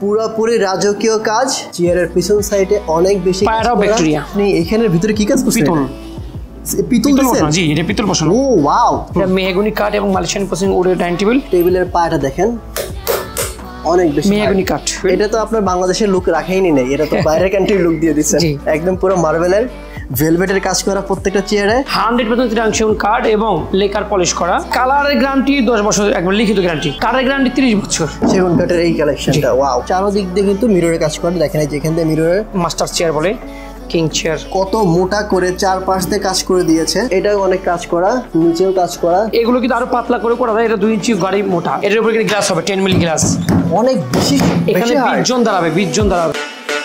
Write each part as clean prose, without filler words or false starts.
পুরোপুরি রাজকীয় কাজ। চেয়ারের পিছন সাইডে অনেক বেশি ব্যাকটেরিয়া। আপনি এখানের ভিতরে কি কাজ করছেন? পিতল বসানো। জি, এটা পিতল বসানো। ও ওয়াও, এটা মেহগনি কাঠ এবং মালয়েশিয়ান প্রসেসিং উডের ডাইনিং টেবিল। টেবিলের পায়াটা দেখেন, অনেক বেশি মেহগনি কাঠ। এটা তো আপনার বাংলাদেশের লুক রাখাইনি নেই, এটা তো বাইরের কান্ট্রির লুক দিয়ে দিচ্ছেন। একদম পুরো মার্বেলের ভেলভেটের কাজ করা প্রত্যেকটা চেয়ারে। 100% চিটাং কাঠ এবং লেকার পলিশ করা। কালারের গ্যারান্টি 10 বছর, একবার লিখিত গ্যারান্টি। কাঠের গ্যারান্টি 30 বছর। সেগুন কাঠের এই কালেকশনটা ওয়াও। চারদিক দিয়ে কিন্তু মিররের কাজ করা, দেখেন এই যেখান দিয়ে মিররের মাস্টার চেয়ার বলে, কিং চেয়ার। কত মোটা করে চারপাশ দিয়ে কাজ করে দিয়েছে। এটাও অনেক কাজ করা, নিচেও কাজ করা। এগুলো কিন্তু আরো পাতলা করে করা যায়। এটা 2 ইঞ্চি গাড়ি মোটা। এটার উপরে কিন্তু গ্লাস হবে 10 মিলি গ্লাস। অনেক বেশি, এখানে 20 জন দাঁড়াবে, 20 জন দাঁড়াবে।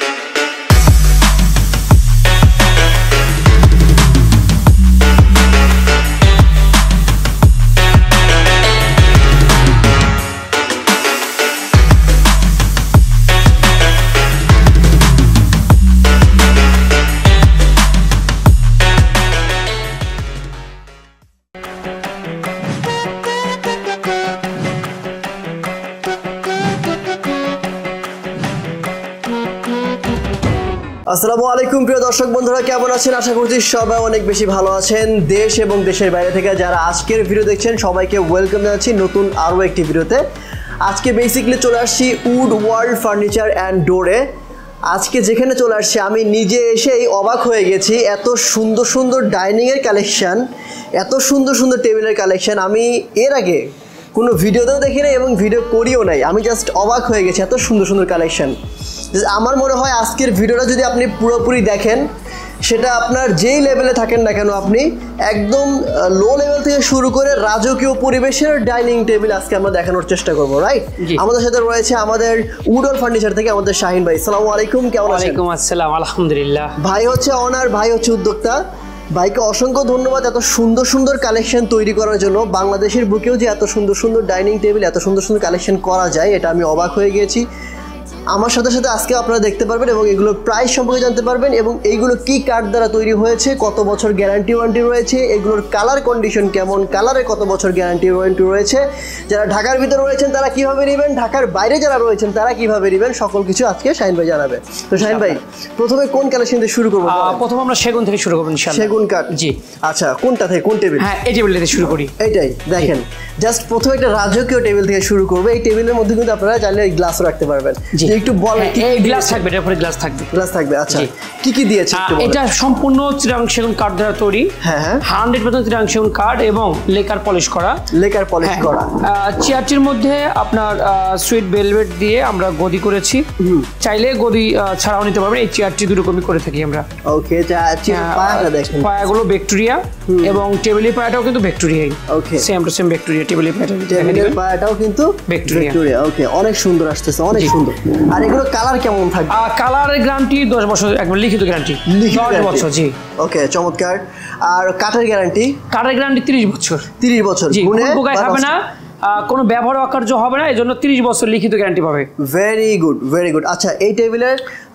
আসসালামু আলাইকুম প্রিয় দর্শক বন্ধুরা, কেমন আছেন? আশা করছি সবাই অনেক বেশি ভালো আছেন। দেশ এবং দেশের বাইরে থেকে যারা আজকের ভিডিও দেখছেন সবাইকে ওয়েলকাম জানাচ্ছি নতুন আরও একটি ভিডিওতে। আজকে বেসিক্যালি চলে আসছি উড ওয়ার্ল্ড ফার্নিচার অ্যান্ড ডোরে। আজকে যেখানে চলে আসছি আমি নিজে এসেই অবাক হয়ে গেছি। এত সুন্দর সুন্দর ডাইনিংয়ের কালেকশান, এত সুন্দর সুন্দর টেবিলের কালেকশান আমি এর আগে কোনো ভিডিওতেও দেখি নাই এবং ভিডিও করিও নাই। আমি জাস্ট অবাক হয়ে গেছি, এত সুন্দর সুন্দর কালেকশান। আমার মনে হয় আজকের ভিডিওটা যদি আপনি পুরোপুরি দেখেন, সেটা আপনার যেই লেভেলে থাকেন না কেন, আপনি একদম লো লেভেল থেকে শুরু করে রাজকীয় পরিবেশের ডাইনিং টেবিল আজকে আমরা দেখানোর চেষ্টা করবো, রাইট? আমাদের সাথে রয়েছে আমাদের উডল ফার্নিচার থেকে আমাদের শাহিন ভাই। আসসালামু আলাইকুম, কেমন আছেন? ওয়ালাইকুম আসসালাম, আলহামদুলিল্লাহ। ভাই হচ্ছে অনার, ভাই হচ্ছে উদ্যোক্তা। ভাইকে অসংখ্য ধন্যবাদ এত সুন্দর সুন্দর কালেকশন তৈরি করার জন্য। বাংলাদেশের বুকেও যে এত সুন্দর সুন্দর ডাইনিং টেবিল, এত সুন্দর সুন্দর কালেকশন করা যায়, এটা আমি অবাক হয়ে গিয়েছি। আমার সাথে সাথে আজকে আপনারা দেখতে পারবেন এবং এগুলোর প্রাইস সম্পর্কে জানতে পারবেন এবং এইগুলো কি কাঠ দ্বারা তৈরি হয়েছে, কত বছর গ্যারান্টি ওয়ারেন্টি রয়েছে, এগুলোর কালার কন্ডিশন কেমন, কালারে কত বছর গ্যারান্টি ওয়ারেন্টি রয়েছে, যারা ঢাকার ভিতরে রয়েছেন তারা কিভাবে নেবেন, ঢাকার বাইরে যারা রয়েছেন তারা কিভাবে নেবেন, সকল কিছু আজকে শাহিন ভাই জানাবে। তো শাহিন ভাই, প্রথমে কোন কালেকশন দিয়ে শুরু করবো? প্রথমে আমরা সেগুন থেকে শুরু করবো ইনশাআল্লাহ। সেগুন কাঠ, জি। আচ্ছা, কোনটা থেকে, কোন টেবিল? হ্যাঁ, এই টেবিল থেকে শুরু করি। এইটাই দেখেন, জাস্ট প্রথমে একটা রাজকীয় টেবিল থেকে শুরু করবো। এই টেবিলের মধ্যে কিন্তু আপনারা চাইলে গ্লাসও রাখতে পারবেন। একটু বলেন। গ্লাস থাকবে, এর উপরে গ্লাস থাকবে, গ্লাস থাকবে। আচ্ছা, কি কি দিয়েছে? এটা সম্পূর্ণ চিটাং সেগুন কাঠ দ্বারা তৈরি। হ্যাঁ হ্যাঁ, 100% চিটাং সেগুন কাঠ এবং লেকার পলিশ করা। লেকার পলিশ করা। চেয়ারটির মধ্যে আপনার সুইট ভেলভেট দিয়ে আমরা গদি করেছি। চাইলে গদি ছাড়াও নিতে পারবেন। এই চেয়ারটি দুই রকমই করে থাকি আমরা। ওকে, পায়াটা দেখেন, পায়াগুলো ব্যাকটেরিয়া এবং টেবিলের পায়াটাও কিন্তু ব্যাকটেরিয়াই। Okay, same to same bacteria. টেবিলের পায়াটাও কিন্তু ব্যাকটেরিয়া। ওকে, অনেক সুন্দর আসতেছে, অনেক সুন্দর। আর এগুলো কালার কেমন থাকবে? কালারের গ্যারান্টি 10 বছর, একবার লিখিত গ্যারান্টি 10 বছর। জি, ওকে, চমৎকার। আর কাঠের গ্যারান্টি? কাঠের গ্যারান্টি 30 বছর। 30 বছর, কোনো পোকায় খাবে না, কোনো ব্যবহার অকার্য হবে না, এই জন্য 30 বছর লিখিত গ্যারান্টি পাবে। Very good, very good. আচ্ছা, এই টেবিলের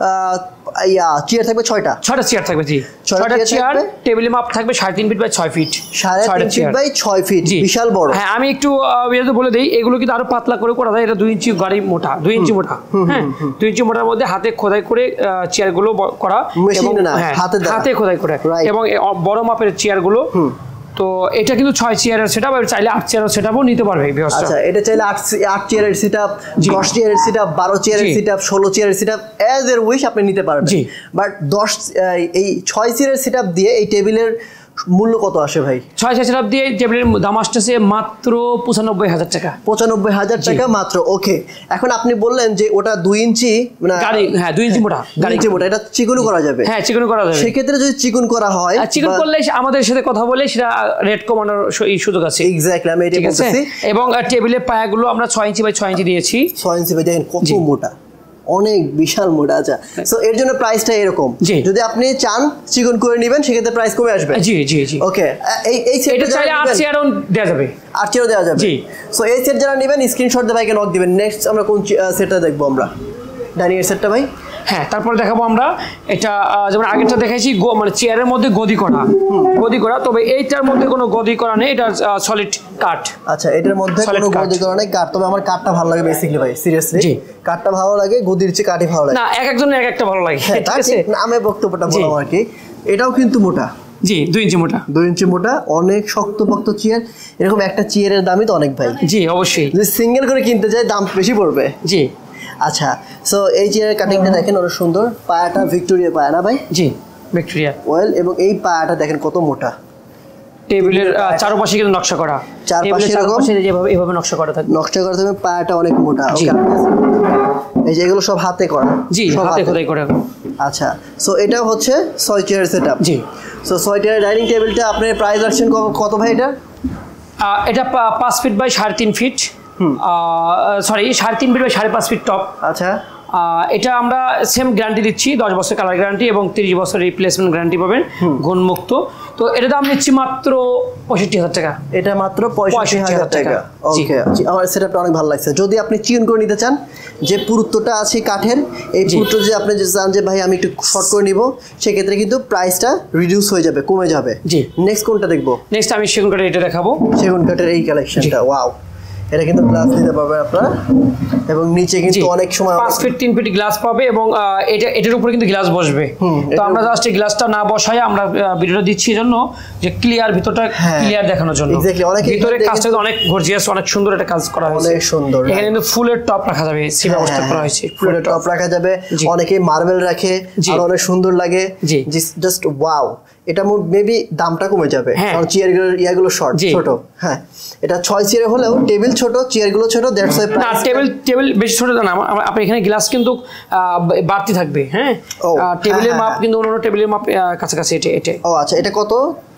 চেয়ার থাকবে 6টা চেয়ার থাকবে। জি, 6টা চেয়ার। টেবিলের মাপ থাকবে 3.5 feet by 6 feet. 3.5 feet by 6 feet, বিশাল বড়। হ্যাঁ, আমি একটু বলে দিই, এগুলো কিন্তু আরো পাতলা করে করা যায়। এটা 2 ইঞ্চি গাড়ি মোটা, 2 ইঞ্চি মোটা। হ্যাঁ, 2 ইঞ্চি মোটার মধ্যে হাতে খোদাই করে চেয়ারগুলো করা, হাতে খোদাই করে, এবং বড় মাপের চেয়ারগুলো। তো এটা কিন্তু 6 চেয়ারের সেটআপ, আর চাইলে 8 চেয়ারের সেটআপও নিতে পারবে। আচ্ছা, এটা চাইলে 8 চেয়ারের সেটআপ, 10 চেয়ারের সেটআপ, 12 চেয়ারের সেটআপ, 16 চেয়ারের সেটআপ, অ্যাজ এর উইশ আপনি নিতে পারবেন। বাট 6 চেয়ারের সেটআপ দিয়ে এই টেবিলের মূল্য কত আসে ভাই? 6 চেয়ার সেটআপ দিয়ে টেবিলের দাম আসতেছে মাত্র 95,000 টাকা। 95,000 টাকা মাত্র। ওকে, এখন আপনি বললেন যে ওটা 2 ইঞ্চি গাড়ি। হ্যাঁ, 2 ইঞ্চি মোটা, 2 ইঞ্চি মোটা। এটা চিকন করা যাবে? হ্যাঁ, চিকন করা যাবে। সেক্ষেত্রে যদি চিকন করা হয়, চিকন করলে আমাদের সাথে কথা বলে সেটা রেট কমানোর সুযোগ আছে। এক্স্যাক্টলি, আমি এটাই বলতেছি। এবং টেবিলের পায়াগুলো আমরা 6 ইঞ্চি বাই 6 ইঞ্চি দিয়েছি। 6 ইঞ্চি বাই, দেখেন কত মোটা, অনেক বিশাল মোটা। আচ্ছা, সো এর জন্য প্রাইসটা এরকম। যদি আপনি চান চিকন করে নেবেন, সেক্ষেত্রে প্রাইস কমে আসবে। জি জি জি। ওকে, এই সেটটা চাইলে 8 চেয়ারও দেওয়া যাবে, 8 চেয়ারও দেওয়া যাবে। জি। সো এই সেট যারা নেবেন স্ক্রিনশট দিয়ে ভাইকে নক দিবেন। নেক্সট আমরা কোন সেটটা দেখবো? আমরা ডাইনিং এর সেটটা ভাই। হ্যাঁ, তারপরে দেখাবো আমরা এটা যেমন আগেরটা দেখাইছি মানে চেয়ারের মধ্যে গদি করা, তবে এইটার মধ্যে কোনো গদি করা নেই, এটা সলিড কাঠ। আচ্ছা, এটার মধ্যে কোনো গদি করা নেই, কাঠ। তবে আমার কাঠটা ভালো লাগে বেসিক্যালি ভাই, সিরিয়াসলি কাঠটা ভালো লাগে, গদির চেয়ে কাঠই ভালো লাগে। না, এক একজনের এক একটা ভালো লাগে, ঠিক আছে? আমি বক্তব্যটা বললাম আর কি। এটাও কিন্তু মোটা, জি 2 ইঞ্চি মোটা, 2 ইঞ্চি মোটা, অনেক শক্তপোক্ত চেয়ার। এরকম একটা চেয়ারের দামই তো অনেক ভাই। জি অবশ্যই, যদি সিঙ্গেল করে কিনতে চাই দাম বেশি পড়বে। জি। আচ্ছা, সো এই চেয়ারের কাটিংটা দেখেন অনেক সুন্দর, পায়াটা ভিক্টোরিয়া পায়া না ভাই? জি ভিক্টোরিয়া ওয়েল। এবং এই পায়াটা দেখেন কত মোটা, টেবিলের চারপাশে কিন্তু নকশা করা, চারপাশে যেভাবে এভাবে নকশা করা থাকবে, পায়াটা অনেক মোটা। এই যে এগুলো সব হাতে করা, জি হাতে খোদাই করা। আচ্ছা, সো এটা হচ্ছে 6 চেয়ারের সেটআপ। জি। সো 6 চেয়ারের ডাইনিং টেবিলটা আপনার প্রাইস রাখছেন কত ভাই? এটা 5 feet by 3.5 feet, sorry 3.5 feet by 5.5 feet top. আচ্ছা, এটা আমরা সেম গ্যারান্টি দিচ্ছি, 10 বছর কালার গ্যারান্টি এবং 30 বছর রিপ্লেসমেন্ট গ্যারান্টি পাবেন গুণমুক্ত। তো এটা দাম নিচ্ছি মাত্র 65,000 টাকা। এটা মাত্র 65,000 টাকা। ওকে, আমার সেটআপটা অনেক ভালো লাগছে। যদি আপনি চিন করে নিতে চান, যে পুরুত্বটা আছে কাঠের, এই পুরুত্ব যে আপনি যে চান যে ভাই আমি একটু শর্ট করে নিব, সেক্ষেত্রে কিন্তু প্রাইসটা রিডিউস হয়ে যাবে, কমে যাবে। জি। নেক্সট কোনটা দেখবো? নেক্সট আমি সেগুন কাঠের এটা দেখাবো। সেগুন কাঠের এই কালেকশনটা, ওয়াও। এটা কিন্তু গ্লাস দিতে পারবেন আপনারা, এবং নিচে কিন্তু অনেক সময় 5 ফিট 3 ফিট গ্লাস পাবে, এবং এটার উপরে কিন্তু গ্লাস বসবে। তো আমরা জাস্ট এই গ্লাসটা না বসাই আমরা ভিডিওটা দিচ্ছি জন্য যে ক্লিয়ার, ভিতরটা ক্লিয়ার দেখানোর জন্য। ভিতরে কাজটা অনেক গর্জিয়াস, অনেক সুন্দর একটা কাজ করা হয়েছে, অনেক সুন্দর। এখানে কিন্তু ফুলের টপ রাখা যাবে, সি ব্যবস্থা করা হয়েছে, ফুলের টপ রাখা যাবে। অনেকে মার্বেল রাখে, আর অনেক সুন্দর লাগে, জাস্ট ওয়াও। এটা মেবি দামটা কমে যাবে, কারণ চেয়ারগুলো ইয়াগুলো শর্ট ছোট। হ্যাঁ, এটা 6 চেয়ার হলেও টেবিল ছোট, চেয়ারগুলো ছোট, দ্যাটস ওয়াই প্রাইস। না, টেবিল বেশি ছোট না, আপনি এখানে গ্লাস কিন্তু বাড়তি থাকবে। হ্যাঁ, টেবিলের মাপ কিন্তু অন্য টেবিলের মাপ কাছাকাছি। এটা ও আচ্ছা, এটা কত?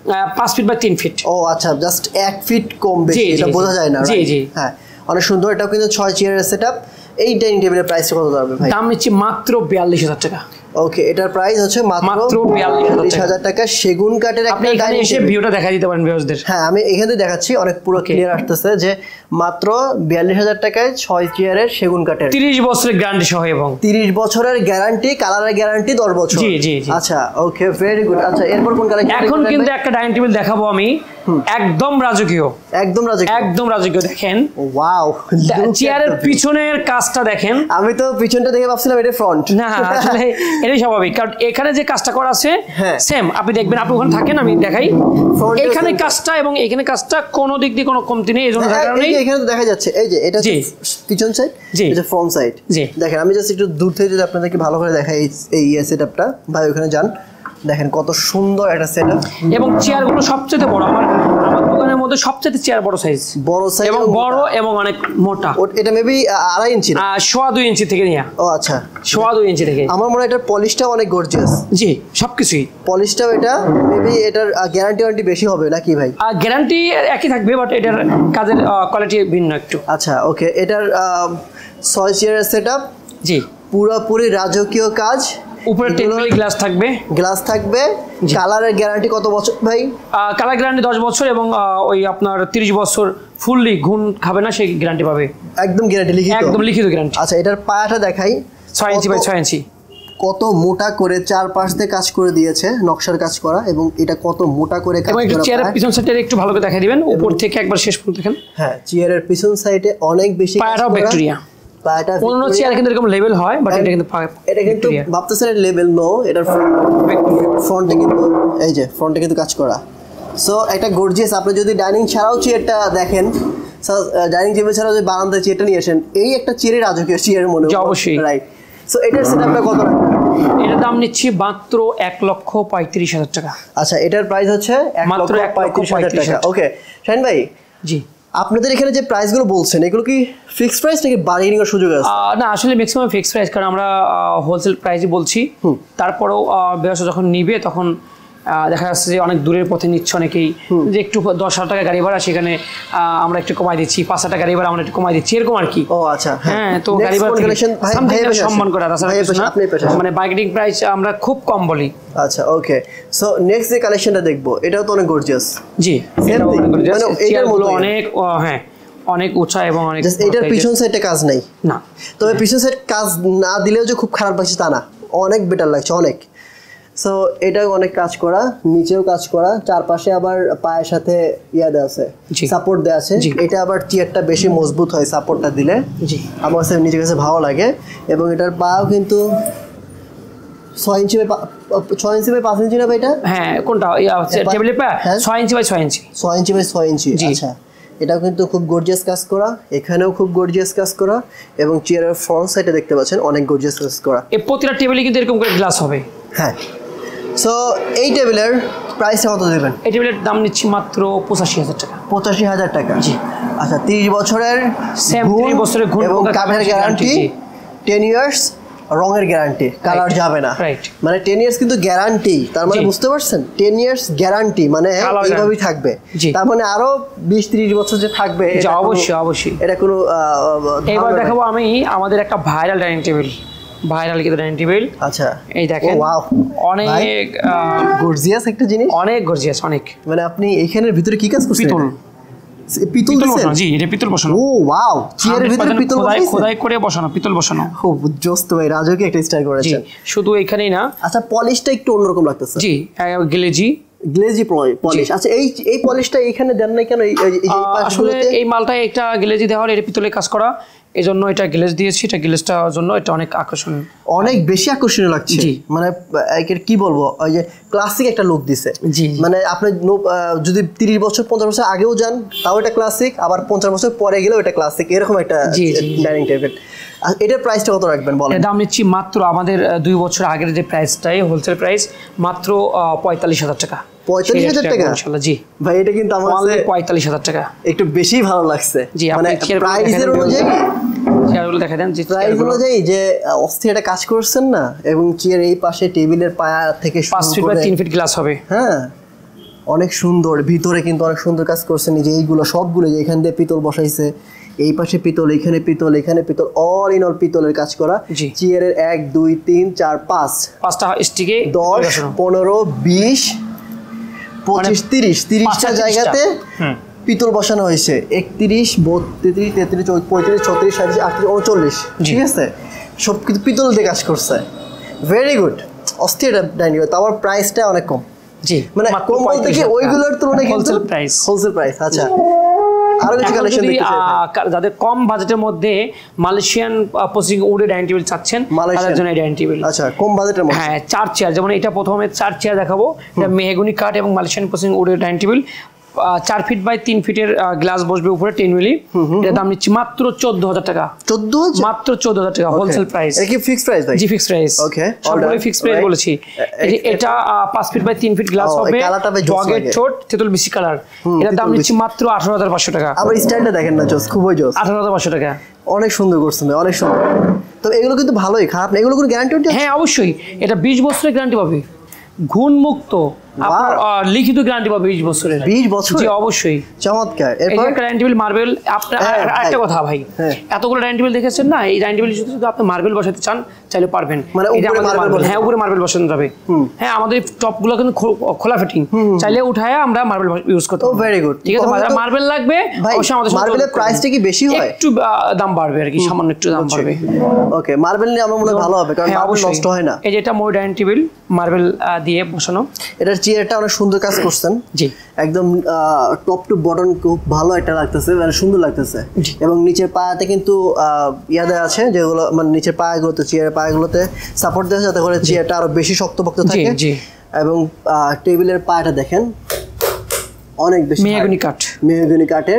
5 ফিট বাই 3 ফিট। ও আচ্ছা, জাস্ট 1 ফিট কম বেশি, এটা বোঝা যায় না। জি জি, হ্যাঁ, অনেক সুন্দর। এটাও কিন্তু 6 চেয়ারের সেটআপ। এই ডাইনিং টেবিলের প্রাইসটা কত দাঁড়াবে ভাই? দাম নিচ্ছি মাত্র 42,000 টাকা। ওকে, এটার প্রাইস হচ্ছে মাত্র 42,000 টাকা। সেগুন কাঠের একটা ডাইনিং এসে ভিউটা দেখা দিতে পারেন ভিউয়ারদের। হ্যাঁ, আমি এখানে দেখাচ্ছি, অনেক পুরো ক্লিয়ার আসতেছে যে মাত্র 42,000 টাকায় 6 চেয়ারের সেগুন কাঠের, 30 বছরের গ্যারান্টি সহ, এবং 30 বছরের গ্যারান্টি, কালারের গ্যারান্টি 10 বছর। জি জি। আচ্ছা, ওকে, ভেরি গুড। আচ্ছা, এরপর কোন কালার? এখন কিন্তু একটা ডাইনিং টেবিল দেখাবো আমি, একদম রাজকীয়, একদম রাজকীয়। দেখেন, ওয়াও, চেয়ারের পিছনের কাজটা দেখেন। আমি তো পিছনটা দেখে ভাবছিলাম এটা ফ্রন্ট। না, আসলে এটাই স্বাভাবিক, কারণ এখানে যে কাজটা করা আছে সেম। আপনি দেখবেন, আপনি ওখানে থাকেন, আমি দেখাই, এখানে কাজটা এবং এখানে কাজটা কোনো দিক দিয়ে কোনো কমতি নেই। এজন্য এখানে তো দেখা যাচ্ছে, এই যে এটা পিছন সাইড, এটা ফ্রন্ট সাইড। দেখেন, আমি জাস্ট একটু দূর থেকে যদি আপনাদেরকে ভালো করে দেখাই এই সেটআপটা, ভাই ওখানে যান, দেখেন কত সুন্দর একটা সেটআপ। এবং চেয়ারগুলো সবচেয়ে বড়, আমার দোকানের মধ্যে সবচেয়ে চেয়ার বড় সাইজ এবং বড় এবং অনেক মোটা। এটা মেবি 2.5 ইঞ্চি, 2.5 ইঞ্চি থেকে নিয়ে। ও আচ্ছা, 2.5 ইঞ্চি থেকে। আমার মনে হয় এটার পলিশটাও অনেক গর্জিয়াস। জি, সবকিছুই পলিশটাও, এটা মেবি এটার গ্যারান্টি বেশি হবে নাকি ভাই? গ্যারান্টি একই থাকবে, বাট এটার কাজের কোয়ালিটি ভিন্ন একটু। আচ্ছা, ওকে। এটার 6 চেয়ারের সেটআপ, জি, পুরোপুরি রাজকীয় কাজ। উপরে টেবিলে গ্লাস থাকবে। কালারের গ্যারান্টি কত বছর ভাই? কালার গ্যারান্টি 10 বছর, এবং ওই আপনার 30 বছর ফুললি ঘুণ খাবে না, সেই গ্যারান্টি পাবে। একদম গ্যারান্টি, একদম লিখিত গ্যারান্টি। আচ্ছা, এটার পায়াটা দেখাই, 6 ইঞ্চি বাই 6 ইঞ্চি। কত মোটা করে চারপাশ দিয়ে কাজ করে দিয়েছে, নকশার কাজ করা, এবং এটা কত মোটা করে কাজ করা। চেয়ারের পিছন সাইডে একটু ভালো করে দেখাই দিবেন, উপর থেকে একবার শেষ পর্যন্ত দেখেন। হ্যাঁ, চেয়ারের পিছন সাইডে অনেক বেশি পায়াটাও ভিক্টোরিয়া। অন্য চেয়ার কিন্তু এরকম লেভেল হয়, বাট এটা কিন্তু ভাবতেছেন লেভেল নো, এটার ফ্রন্টে কিন্তু এই যে ফ্রন্টে কিন্তু কাজ করা। সো একটা গর্জিয়াস। আপনি যদি ডাইনিং ছাড়াও চেয়ারটা দেখেন, ডাইনিং টেবিল ছাড়াও যদি বারান্দায় চেয়ারটা নিয়ে আসেন, এই একটা চেয়ারের রাজকীয় চেয়ার মনে হয়, অবশ্যই, রাইট। সো এটার সেটআপটা কত রাখবেন? এটার দাম নিচ্ছি মাত্র 1,35,000 টাকা। আচ্ছা, এটার প্রাইস হচ্ছে 1,35,000 টাকা। ওকে, শাহিন ভাই, জি, আপনাদের এখানে যে প্রাইসগুলো বলছেন, এগুলো কি ফিক্সড প্রাইস নাকি বার্গেনিং এর সুযোগ আছে? না, আসলে ম্যাক্সিমাম ফিক্সড প্রাইস, কারণ আমরা হোলসেল প্রাইসই বলছি। তারপরেও ব্যবসা যখন নিবে, তখন দেখা যাচ্ছে যে অনেক দূরের পথে নিচ্ছে অনেকেই, যে একটু 10,000 টাকা গাড়ি ভাড়া, সেখানে আমরা একটু কমাই দিচ্ছি, 5,000 টাকা গাড়ি ভাড়া আমরা একটু কমাই দিচ্ছি, এরকম আর কি। ও আচ্ছা, হ্যাঁ। তো গাড়ি ভাড়া সম্মান করা, মানে বার্গেনিং প্রাইস আমরা খুব কম বলি। আচ্ছা, ওকে। সো নেক্সট যে কালেকশনটা দেখবো, এটাও তো অনেক গর্জিয়াস। জি, এটাও অনেক গর্জিয়াস। চেয়ারগুলো অনেক, হ্যাঁ, অনেক উঁচা এবং অনেক এটার পিছন সাইডে কাজ নাই না, তবে পিছন সাইড কাজ না দিলেও যে খুব খারাপ লাগছে তা না, অনেক বেটার লাগছে অনেক। সো এটাও অনেক কাজ করা, নিচেও কাজ করা, চারপাশে আবার পায়ের সাথে ইয়া দেওয়া আছে, সাপোর্ট দেওয়া আছে। এটা আবার চেয়ারটা বেশি মজবুত হয় সাপোর্টটা দিলে, আমার কাছে নিজের কাছে ভালো লাগে। এবং এটার পাও কিন্তু 6 ইঞ্চি বাই 5 ইঞ্চি না ভাই এটা? হ্যাঁ কোনটা টেবিলের পা 6 inch by 6 inch, 6 inch by 6 ইঞ্চি। আচ্ছা, এটাও কিন্তু খুব গর্জিয়াস কাজ করা, এখানেও খুব গর্জিয়াস কাজ করা, এবং চেয়ারের ফ্রন্ট সাইডে দেখতে পাচ্ছেন অনেক গর্জিয়াস কাজ করা। এই প্রতিটা টেবিলে কিন্তু এরকম করে গ্লাস হবে। হ্যাঁ, সো এই টেবিলের প্রাইসটা কত দেবেন? এই টেবিলের দাম নিচ্ছি মাত্র 85,000 টাকা। 85,000 টাকা? জি। আচ্ছা, 30 বছরের সেম 30 বছরের ঘুণ এবং কাঠের গ্যারান্টি, 10 ইয়ার্স রঙের গ্যারান্টি, কালার যাবে না। মানে 10 ইয়ার্স কিন্তু গ্যারান্টি, তার মানে বুঝতে পারছেন 10 ইয়ার্স গ্যারান্টি মানে এইভাবেই থাকবে। তার মানে আরো 20-30 বছর যে থাকবে, অবশ্যই অবশ্যই এটা কোনো। এবার দেখাবো আমি আমাদের একটা ভাইরাল ডাইনিং টেবিল, ভাইরাল কিন্তু ডাইনিং টেবিল। আচ্ছা, এই দেখেন অনেক গর্জিয়াস একটা জিনিস, অনেক গর্জিয়াস অনেক। মানে আপনি এইখানের ভিতরে কি কাজ করছেন? পিতল বসানো? জি, এটা পিতল বসানো। ও ওয়াও, চেয়ারের ভিতরে পিতল বসানো, খোদাই করে বসানো, পিতল বসানো। খুব জোস তো ভাই, রাজুকে একটা স্টাইল করেছেন। শুধু এখানেই না। আচ্ছা, পলিশটা একটু অন্যরকম লাগতেছে। জি, গ্লেজি পলিশ। আচ্ছা, এই পলিশটা এখানে দেন না কেন? আসলে এই মালটা একটা গ্লেজি দেওয়ার, এটা পিতলের কাজ করা, এই জন্য এটা গ্লেজ দিয়েছি। এটা গ্লেজটার জন্য এটা অনেক আকর্ষণীয়, অনেক বেশি আকর্ষণীয় লাগছে। মানে কি বলবো, ওই যে ক্লাসিক একটা লুক দিছে। মানে আপনি যদি 30 বছর 50 বছর আগেও যান তাও এটা ক্লাসিক, আবার 50 বছর পরে গেলেও এটা ক্লাসিক, এরকম একটা ডাইনিং টেবিল। এটার প্রাইসটা কত রাখবেন বলেন? দাম নিচ্ছি মাত্র আমাদের 2 বছর আগের যে প্রাইসটাই হোলসেল প্রাইস মাত্র 45,000 টাকা। 45,000 টাকা? ইনশাআল্লাহ। জি ভাই, এটা কিন্তু আমার 45,000 টাকা একটু বেশি ভালো লাগছে। জি, মানে প্রাইসের অনুযায়ী চেয়ারগুলো দেখা দেন, প্রাইস অনুযায়ী যে অস্থির একটা কাজ করছেন না। এবং চেয়ার এই পাশে টেবিলের পায়া থেকে 5 ফিট বা 3 ফিট গ্লাস হবে। হ্যাঁ, অনেক সুন্দর, ভিতরে কিন্তু অনেক সুন্দর কাজ করছেন। এই যে এইগুলো সবগুলো, যে এখান দিয়ে পিতল বসাইছে, এই পাশে পিতল, এখানে পিতল, এখানে পিতল, অল ইন অল পিতলের কাজ করা। চেয়ারের 1 2 3 4 5টা স্টিকে 10 15 20 25 30টা জায়গাতে পিতল বসানো হয়েছে। 31 32 33 34 35 36 37 38 39, ঠিক আছে? সব কিছু পিতল দিয়ে কাজ করছে। ভেরি গুড, অস্থির ডাইনিং। তারপর প্রাইসটা অনেক কম। জি, মানে কম বলতে কি ওইগুলোর তুলনায় হোলসেল প্রাইস। আচ্ছা, আরো কিছু কালেকশন দেখতে চাই যাদের কম বাজেটের মধ্যে মালয়েশিয়ান পসিং উডের ডাইনিং টেবিল চাচ্ছেন, তাদের জন্য এই ডাইনিং টেবিল। আচ্ছা, কম বাজেটের মধ্যে। হ্যাঁ, 4 চেয়ার, যেমন এটা প্রথমে 4 চেয়ার দেখাবো। এটা মেহগনি কাঠ এবং মালয়েশিয়ান পসিং উডের ডাইনিং টেবিল। 4 ফিট বাই 3 ফিটের গ্লাস বসবে উপরে 10 মিলি। এর দাম নিচ্ছি মাত্র 14,000 টাকা। 14,000? মাত্র 14,000 টাকা হোলসেল প্রাইস। এটা কি ফিক্সড প্রাইস ভাই? জি, ফিক্সড প্রাইস। ওকে, সবগুলো ফিক্সড প্রাইস বলেছি। এটা 5 ফিট বাই 3 ফিট গ্লাস হবে, জগের ছোট তেতুল বিসি কালার। এর দাম নিচ্ছি মাত্র 18,500 টাকা। আবার স্টাইলটা দেখেন না, জোস, খুবই জোস। 18,500 টাকা, অনেক সুন্দর করছেন, অনেক সুন্দর। তো এগুলো কিন্তু ভালোই, খারাপ না। এগুলো কোনো গ্যারান্টি? হ্যাঁ, অবশ্যই। এটা 20 বছরের গ্যারান্টি পাবে, ঘুণ মুক্ত। আপনার লিখিত গ্যারান্টি পাবে 20 বছরের। 20 বছর? জি, অবশ্যই। চমৎকার। এরপর ডাইনিং টেবিল মার্বেল। আপনার একটা কথা ভাই, এতগুলো ডাইনিং টেবিল দেখেছেন না, এই ডাইনিং টেবিল যদি আপনি মার্বেল বসাতে চান চাইলে পারবেন। মানে উপরে মার্বেল? হ্যাঁ, উপরে মার্বেল বসানো যাবে। হ্যাঁ, আমাদের টপগুলো কিন্তু খোলা ফিটিং, চাইলে উঠায় আমরা মার্বেল ইউজ করতে পারবো। ভেরি গুড, ঠিক আছে। মার্বেল লাগবে অবশ্যই আমাদের। মার্বেলের প্রাইসটা কি বেশি হয়? একটু দাম বাড়বে আর কি, সামান্য একটু দাম বাড়বে। ওকে, মার্বেল নিয়ে আমার মনে হয় ভালো হবে, কারণ মার্বেল নষ্ট হয় না। এই যে এটা মোর ডাইনিং টেবিল মার্বেল দিয়ে বসানো। এটার চেয়ারটা অনেক সুন্দর কাজ করছেন। জি, একদম টপ টু বটম খুব ভালো একটা লাগতেছে, মানে সুন্দর লাগতেছে। এবং নিচের পায়াতে কিন্তু দেওয়া আছে, যেগুলো মানে নিচের পায়াগুলোতে, চেয়ারের পায়াগুলোতে সাপোর্ট দেওয়া আছে, যাতে করে চেয়ারটা আরো বেশি শক্তপোক্ত থাকে। এবং টেবিলের পায়াটা দেখেন অনেক বেশি মেহগনি কাঠের।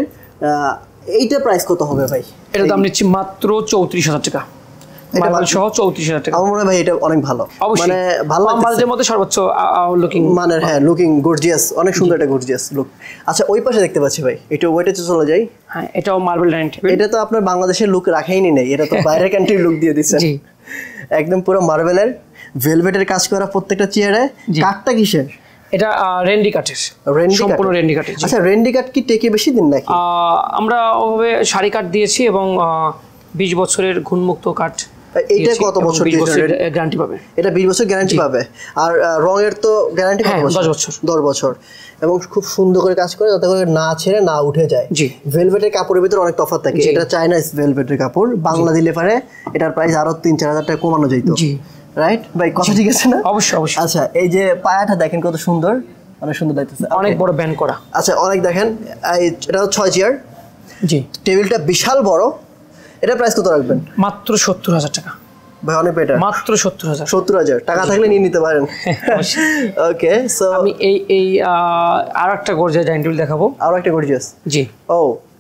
এইটা প্রাইস কত হবে ভাই? এটার দাম নিচ্ছি মাত্র 34,000 টাকা। মার্বেল সহ 34,000 টাকা। আমার মনে হয় ভাই এটা অনেক ভালো, মানে ভালো বাজেটের মধ্যে সর্বোচ্চ লুকিং, মানে হ্যাঁ, লুকিং গর্জিয়াস, অনেক সুন্দর একটা গর্জিয়াস লুক। আচ্ছা, ওই পাশে দেখতে পাচ্ছি ভাই, এটা ওইটাতে চলে যাই। হ্যাঁ, এটাও মার্বেল ডাইনিং টেবিল। এটা তো আপনার বাংলাদেশের লুক রাখাইনি নেই, এটা তো বাইরের কান্ট্রির লুক দিয়ে দিচ্ছেন। জি, একদম পুরো মার্বেলের ভেলভেটের কাজ করা প্রত্যেকটা চেয়ারে। কাঠটা কিসের? এটা রেন্ডি কাঠের, সম্পূর্ণ রেন্ডি কাঠের। আচ্ছা, রেন্ডি কাঠ কি টেকে বেশি দিন নাকি? আমরা ওভাবে সারি কাঠ দিয়েছি এবং 20 বছরের ঘুণমুক্ত কাঠ এইটা কত বছর গ্যারান্টি পাবে? এটা 20 বছর গ্যারান্টি পাবে। আর রঙের তো গ্যারান্টি কত বছর? 10 বছর। 10 বছর। এবং খুব সুন্দর করে কাজ করে যাতে করে না ছেড়ে না উঠে যায়। ভেলভেটের কাপড়ের ভিতরে অনেক তফাৎ থাকে। এটা চায়না ভেলভেটের কাপড়, বাংলা দিলে পারে এটার প্রাইস আরো 3-4 হাজার টাকা কমানো যেত। রাইট ভাই, কথা ঠিক আছে না? অবশ্যই অবশ্যই। আচ্ছা, এই যে পায়াটা দেখেন কত সুন্দর, অনেক সুন্দর লাগতেছে, অনেক বড় ব্যান্ড করা। আচ্ছা, অনেক দেখেন, এটা 6 চেয়ার। জি, টেবিলটা বিশাল বড়। এটা প্রাইস কত রাখবেন? মাত্র 70,000 টাকা। ভাই অনেক বেটার। মাত্র 70,000। 70,000 টাকা থাকলে নিয়ে নিতে পারেন। ওকে, সো আমি এই আরেকটা গর্জিয়াস ডাইনিং টেবিল দেখাবো। আরেকটা গর্জিয়াস? জি। ও,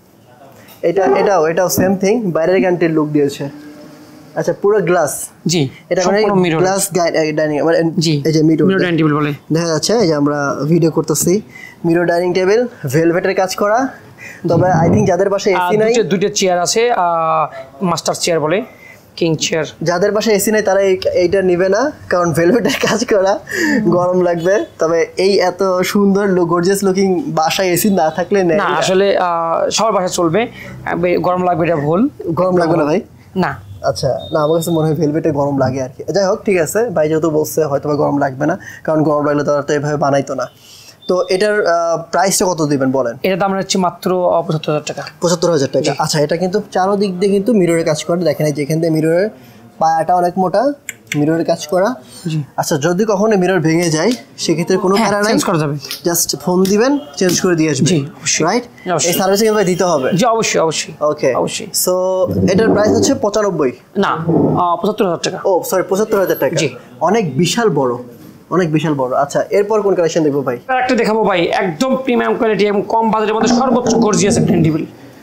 এটাও সেম থিং, বাইরের গ্যারান্টির লুক দিয়েছে। আচ্ছা, পুরো গ্লাস? জি, এটা মানে গ্লাস ডাইনিং, মানে এই যে মিরর ডাইনিং টেবিল বলে দেখা যাচ্ছে। এই যে আমরা ভিডিও করতেছি, মিরর ডাইনিং টেবিল, ভেলভেটের কাজ করা। তবে আই থিঙ্ক যাদের পাশে এসি নাই, দুটো চেয়ার আছে, মাস্টার চেয়ার বলে, কিং চেয়ার। যাদের পাশে এসি নাই তারা এইটা নিবে না, কারণ ভেলভেটের কাজ করা, গরম লাগবে। তবে এই এত সুন্দর গর্জিয়াস লুকিং বাসায় এসি না থাকলে না, আসলে সবার বাসায় চলবে, গরম লাগবে এটা ভুল। গরম লাগবে না ভাই? না। আচ্ছা, না, আমার কাছে মনে হয় ভেলভেটে গরম লাগে আর কি। যাই হোক, ঠিক আছে, ভাই যেহেতু বলছে হয়তো গরম লাগবে না, কারণ গরম লাগলে তারা তো এভাবে বানাইতো না। তো এটার প্রাইসটা কত দিবেন বলেন? এটার দাম হচ্ছে মাত্র 75,000 টাকা। 75,000 টাকা। আচ্ছা, এটা কিন্তু চারোদিক দিয়ে কিন্তু মিররের কাজ করে, দেখেন এই যেখান দিয়ে মিররের পায়াটা অনেক মোটা, মিররের কাজ করা। আচ্ছা, যদি কখনো মিরর ভেঙে যায় সেক্ষেত্রে কোনো প্যারা নাই, চেঞ্জ করা যাবে, জাস্ট ফোন দিবেন, চেঞ্জ করে দিয়ে আসবে। রাইট? এই সার্ভিস কিন্তু দিতে হবে। জি, অবশ্যই অবশ্যই। ওকে, অবশ্যই। সো এটার প্রাইস হচ্ছে 95? না, 75,000 টাকা। ও সরি, 75,000 টাকা। জি, অনেক বিশাল বড়, অনেক বিশাল বড়। আচ্ছা, এরপর কোন কালেকশন দেখবো ভাই? একটা দেখাবো ভাই, একদম প্রিমিয়াম কোয়ালিটি এবং কম বাজেটের মধ্যে সর্বোচ্চ গর্জিয়াস একটা টেবিল।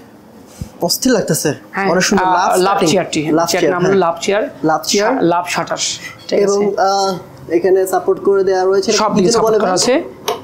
অস্থির লাগতেছে, অনেক সুন্দর। লাভ চেয়ারটি, চেয়ার নাম হলো লাভ চেয়ার, লাভ শাটার, এবং এখানে সাপোর্ট করে দেওয়া রয়েছে, সব দিকে সাপোর্ট করা আছে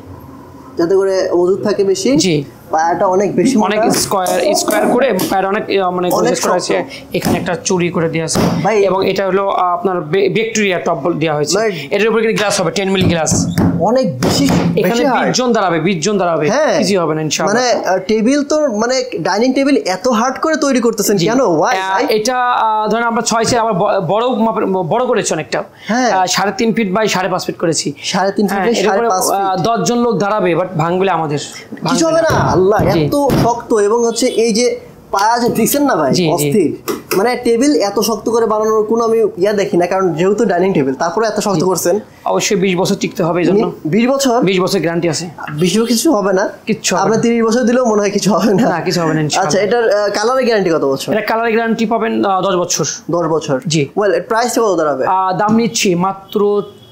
যাতে করে মজবুত থাকে বেশি। জি, পায়াটা অনেক বেশি, অনেক স্কয়ার করে পায়াটা অনেক মানে গর্জিয়াস করা আছে। এখানে একটা চুরি করে দেওয়া আছে এবং এটা হলো আপনার ভিক্টোরিয়া টপ দেওয়া হয়েছে। এটার উপরে কিন্তু গ্লাস হবে, 10 মিলি গ্লাস, অনেক বেশি। এখানে 20 জন দাঁড়াবে, 20 জন দাঁড়াবে, কিছু হবে না ইনশাআল্লাহ। মানে টেবিল তো, মানে ডাইনিং টেবিল এত হার্ড করে তৈরি করতেছেন কেন? এটা ধরেন আমরা 6 চেয়ার আবার বড় করেছি অনেকটা, 3.5 ফিট বাই 5.5 ফিট করেছি। 3.5 ফিট বাই 5.5 ফিট, 10 জন লোক দাঁড়াবে, বাট ভাঙবে আমাদের কিছু হবে না। আল্লাহ, এত শক্ত। এবং হচ্ছে এই যে পায়া যে দিচ্ছেন না ভাই, অস্থির। মানে টেবিল এত শক্ত করে বানানোর কোনো আমি দেখি না, কারণ যেহেতু ডাইনিং টেবিল, তারপরে এত শক্ত করছেন। অবশ্যই 20 বছর টিকতে হবে, এজন্য 20 বছর? 20 বছর গ্যারান্টি আছে। 20 বছর কিছু হবে না, কিছু হবে না। আপনার 30 বছর দিলেও মনে হয় কিছু হবে না। না, কিছু হবে না ইনশাআল্লাহ। আচ্ছা, এটার কালারের গ্যারান্টি কত বছর? এটা কালারের গ্যারান্টি পাবেন 10 বছর। 10 বছর? জি। ওয়েল, এর প্রাইসটা কত দাঁড়াবে? দাম নিচ্ছি মাত্র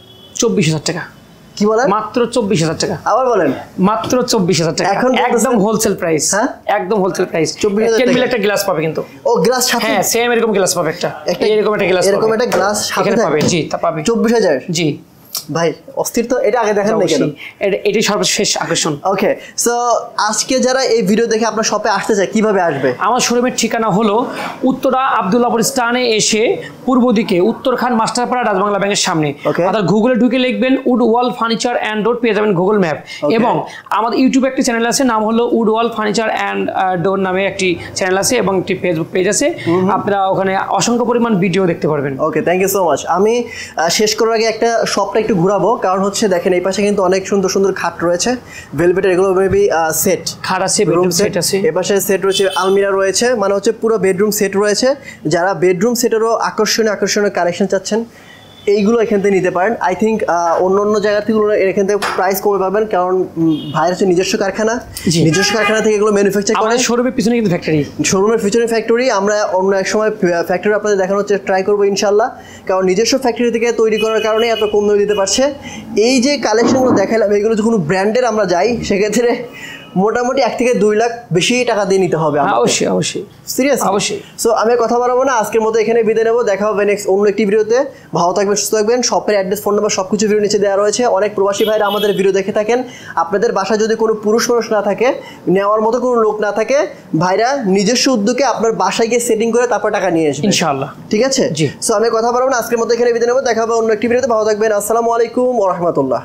24,000 টাকা। কি বলেন? মাত্র 24,000 টাকা। আবার বলেন? মাত্র 24,000 টাকা, একদম হোলসেল প্রাইস। হ্যাঁ, একদম হোলসেল প্রাইস। 24,000 টাকা একটা গ্লাস পাবে কিন্তু। ও, গ্লাস সাথে? হ্যাঁ, সেম এরকম গ্লাস পাবে, একটা এরকম একটা গ্লাস, এরকম একটা গ্লাস সাথে পাবে। জি, তা পাবে। 24,000? জি ভাই, অস্থির তো। এটা আগে দেখেন না কেন? এটাই সর্বশেষ আকর্ষণ। ওকে, সো আজকে যারা এই ভিডিও দেখে আপনার শপে আসতে চায় কিভাবে আসবে? আমার শোরুমের ঠিকানা হলো উত্তরা আব্দুল্লাহপুর স্থানে এসে পূর্ব দিকে উত্তরখান মাস্টারপাড়া রাজবাংলা ব্যাংকের সামনে। অর্থাৎ গুগলে ঢুকে লিখবেন wood wall furniture and door, পেয়ে যাবেন গুগল ম্যাপ। এবং আমাদের ইউটিউবে একটি চ্যানেল আছে, নাম হলো wood wall furniture and door নামে একটি চ্যানেল আছে, এবং একটি ফেসবুক পেজ আছে। আপনারা ওখানে অসংখ্য পরিমাণ ভিডিও দেখতে পারবেন। Okay, thank you so much. আমি শেষ করার আগে একটা শপটা একটু ঘুরাবো, কারণ হচ্ছে দেখেন এই পাশে কিন্তু অনেক সুন্দর সুন্দর খাট রয়েছে, ভেলভেটের। এগুলো মেবি সেট খাট আছে, বেডরুম সেট আছে। এই পাশে সেট রয়েছে, আলমিরা রয়েছে, মানে হচ্ছে পুরো বেডরুম সেট রয়েছে। যারা বেডরুম সেটেরও আকর্ষণীয় কালেকশন চাচ্ছেন, এইগুলো এখান থেকে নিতে পারেন। আই থিঙ্ক অন্য অন্য জায়গা থেকে এখান থেকে প্রাইস কমে পাবেন, কারণ ভাইয়ের হচ্ছে নিজস্ব কারখানা, নিজস্ব কারখানা থেকে এগুলো ম্যানুফ্যাকচার করে। শোরুমের পিছনে কিন্তু ফ্যাক্টরি, শোরুমের পিছনে ফ্যাক্টরি। আমরা অন্য এক সময় ফ্যাক্টরি আপনাদের দেখানোর ট্রাই করবো ইনশাল্লাহ, কারণ নিজস্ব ফ্যাক্টরি থেকে তৈরি করার কারণে এত কম দামে দিতে পারছে। এই যে কালেকশনগুলো দেখালাম, এগুলো যখন ব্র্যান্ডের আমরা যাই, সেক্ষেত্রে মোটামুটি 1 থেকে 2 লাখ বেশি টাকা দিয়ে নিতে হবে। অবশ্যই অবশ্যই, সিরিয়াস অবশ্যই। সো আমি কথা বাড়াবো না, আজকের মতো এখানে বিদায় নেবো। দেখা হবে নেক্সট অন্য একটি ভিডিওতে। ভালো থাকবেন, সুস্থ থাকবেন। শপের অ্যাড্রেস, ফোন নাম্বার সবকিছু ভিডিও নিচে দেওয়া রয়েছে। অনেক প্রবাসী ভাইরা আমাদের ভিডিও দেখে থাকেন। আপনাদের বাসায় যদি কোনো পুরুষ মানুষ না থাকে, নেওয়ার মতো কোনো লোক না থাকে, ভাইরা নিজস্ব উদ্যোগে আপনার বাসায় গিয়ে সেটিং করে তারপর টাকা নিয়ে আসবেন ইনশাআল্লাহ। ঠিক আছে? জি। সো আমি কথা বাড়াবো না, আজকের মতো এখানে বিদায় নেবো। দেখা হবে অন্য একটি ভিডিওতে। ভালো থাকবেন। আসসালামু আলাইকুম ওয়া রাহমাতুল্লাহ।